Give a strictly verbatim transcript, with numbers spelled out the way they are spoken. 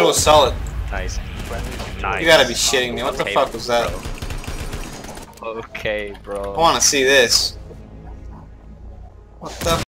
it was solid. Nice. Nice. You gotta be shitting me. What the Okay, fuck was that? bro. Okay, bro. I wanna see this. What the